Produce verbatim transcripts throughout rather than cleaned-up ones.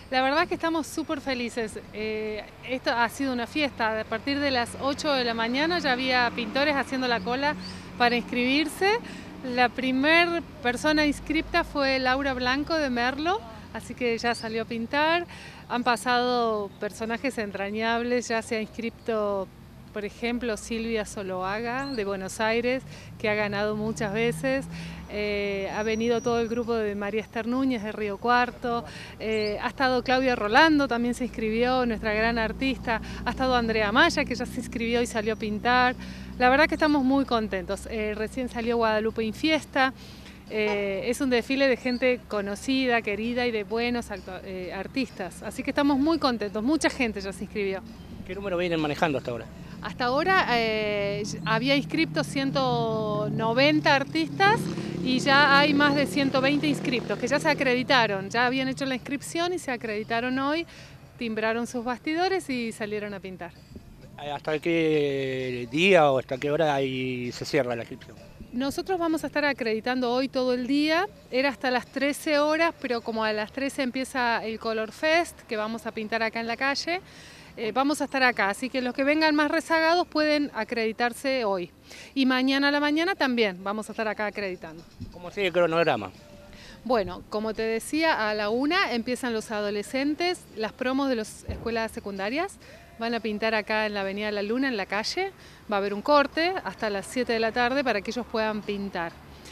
La verdad es que estamos súper felices. Eh, esto ha sido una fiesta. A partir de las ocho de la mañana ya había pintores haciendo la cola para inscribirse. La primer persona inscripta fue Laura Blanco de Merlo, así que ya salió a pintar. Han pasado personajes entrañables, ya se ha inscrito, por ejemplo, Silvia Zoloaga de Buenos Aires, que ha ganado muchas veces. Eh, ha venido todo el grupo de María Esther Núñez de Río Cuarto, eh, ha estado Claudia Rolando, también se inscribió, nuestra gran artista, ha estado Andrea Maya, que ya se inscribió y salió a pintar. La verdad que estamos muy contentos. Eh, recién salió Guadalupe Infiesta. Eh, es un desfile de gente conocida, querida y de buenos eh, artistas, así que estamos muy contentos, mucha gente ya se inscribió. ¿Qué número vienen manejando hasta ahora? Hasta ahora eh, había inscripto ciento noventa artistas y ya hay más de ciento veinte inscriptos que ya se acreditaron, ya habían hecho la inscripción y se acreditaron hoy, timbraron sus bastidores y salieron a pintar. ¿Hasta qué día o hasta qué hora ahí se cierra la inscripción? Nosotros vamos a estar acreditando hoy todo el día, era hasta las trece horas, pero como a las trece empieza el Color Fest, que vamos a pintar acá en la calle, eh, vamos a estar acá, así que los que vengan más rezagados pueden acreditarse hoy. Y mañana a la mañana también vamos a estar acá acreditando. ¿Cómo sigue el cronograma? Bueno, como te decía, a la una empiezan los adolescentes, las promos de las escuelas secundarias. Van a pintar acá en la Avenida La Luna, en la calle. Va a haber un corte hasta las siete de la tarde para que ellos puedan pintar.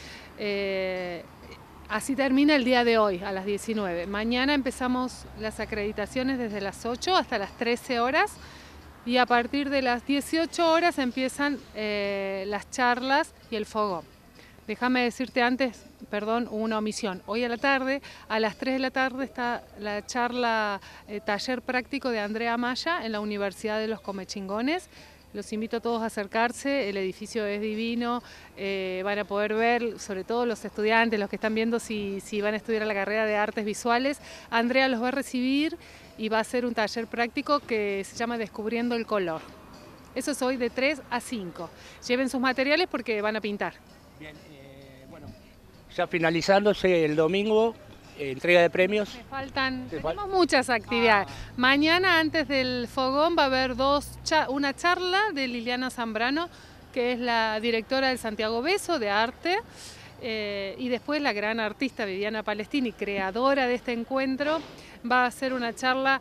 Eh, así termina el día de hoy, a las diecinueve. Mañana empezamos las acreditaciones desde las ocho hasta las trece horas. Y a partir de las dieciocho horas empiezan eh, las charlas y el fogón. Déjame decirte antes, perdón, una omisión. Hoy a la tarde, a las tres de la tarde, está la charla eh, taller práctico de Andrea Maya en la Universidad de los Comechingones. Los invito a todos a acercarse, el edificio es divino, eh, van a poder ver, sobre todo los estudiantes, los que están viendo si, si van a estudiar la carrera de artes visuales. Andrea los va a recibir y va a hacer un taller práctico que se llama Descubriendo el Color. Eso es hoy de tres a cinco. Lleven sus materiales porque van a pintar. Bien, eh, bueno, ya finalizándose el domingo, eh, entrega de premios. Me faltan, ¿Te tenemos fal muchas actividades. Ah. Mañana antes del fogón va a haber dos cha una charla de Liliana Zambrano, que es la directora del Santiago Beso de arte, eh, y después la gran artista Viviana Palestini, creadora de este encuentro, va a hacer una charla,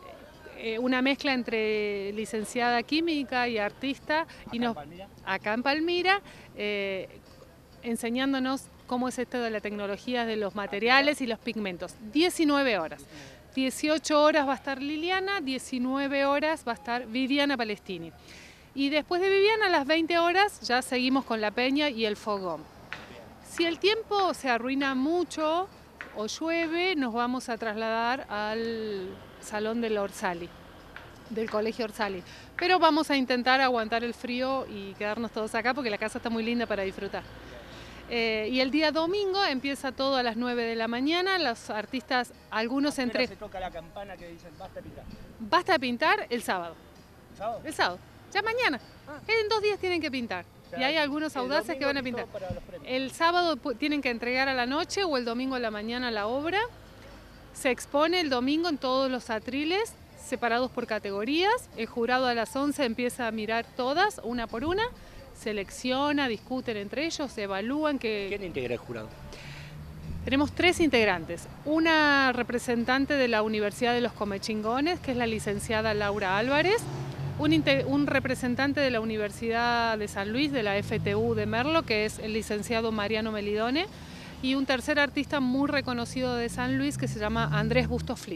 eh, una mezcla entre licenciada química y artista, ¿Acá y nos, en Palmira? acá en Palmira, eh, enseñándonos cómo es esto de la tecnología de los materiales y los pigmentos. diecinueve horas. dieciocho horas va a estar Liliana, diecinueve horas va a estar Viviana Palestini. Y después de Viviana, a las veinte horas, ya seguimos con la peña y el fogón. Si el tiempo se arruina mucho o llueve, nos vamos a trasladar al salón del Orsali, del Colegio Orsali. Pero vamos a intentar aguantar el frío y quedarnos todos acá porque la casa está muy linda para disfrutar. Eh, y el día domingo empieza todo a las nueve de la mañana, los artistas, algunos entre... se toca la campana que dicen basta pintar? Basta pintar el sábado. ¿El sábado? El sábado, ya mañana. Ah. En dos días tienen que pintar. O sea, y hay algunos audaces que van a pintar. El sábado tienen que entregar a la noche o el domingo a la mañana la obra. Se expone el domingo en todos los atriles, separados por categorías. El jurado a las once empieza a mirar todas, una por una. Selecciona, discuten entre ellos, evalúan que... ¿Quién integra el jurado? Tenemos tres integrantes. Una representante de la Universidad de los Comechingones, que es la licenciada Laura Álvarez. Un, un representante de la Universidad de San Luis, de la F T U de Merlo, que es el licenciado Mariano Melidone. Y un tercer artista muy reconocido de San Luis, que se llama Andrés Bustos Flit.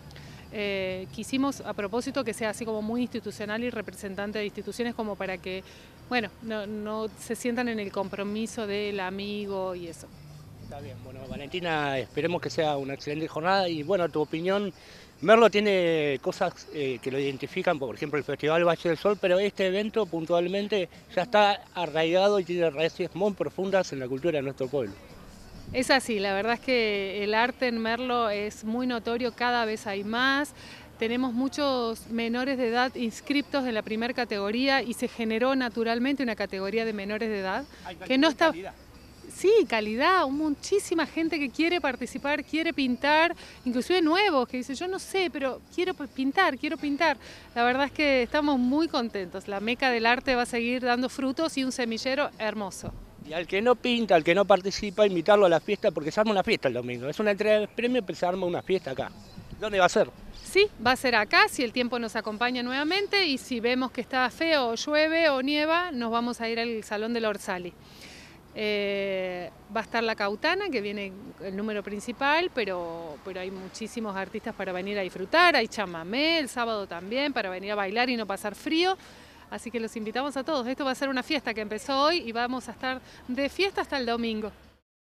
Eh, quisimos a propósito que sea así como muy institucional y representante de instituciones como para que, bueno, no, no se sientan en el compromiso del amigo y eso. Está bien, bueno, Valentina, esperemos que sea una excelente jornada y bueno, tu opinión, Merlo tiene cosas eh, que lo identifican, por ejemplo el Festival Valle del Sol, pero este evento puntualmente ya está arraigado y tiene raíces muy profundas en la cultura de nuestro pueblo. Es así, la verdad es que el arte en Merlo es muy notorio, cada vez hay más. Tenemos muchos menores de edad inscriptos en la primera categoría y se generó naturalmente una categoría de menores de edad Hay que no está... calidad. Sí, calidad, muchísima gente que quiere participar, quiere pintar, inclusive nuevos, que dicen, yo no sé, pero quiero pintar, quiero pintar. La verdad es que estamos muy contentos, la meca del arte va a seguir dando frutos y un semillero hermoso. Y al que no pinta, al que no participa, invitarlo a la fiesta, porque se arma una fiesta el domingo. Es una entrega de premios, pero se arma una fiesta acá. ¿Dónde va a ser? Sí, va a ser acá, si el tiempo nos acompaña nuevamente, y si vemos que está feo, o llueve o nieva, nos vamos a ir al Salón del Orsali. Eh, va a estar la Cautana, que viene el número principal, pero, pero hay muchísimos artistas para venir a disfrutar, hay chamamé el sábado también, para venir a bailar y no pasar frío, así que los invitamos a todos. Esto va a ser una fiesta que empezó hoy y vamos a estar de fiesta hasta el domingo.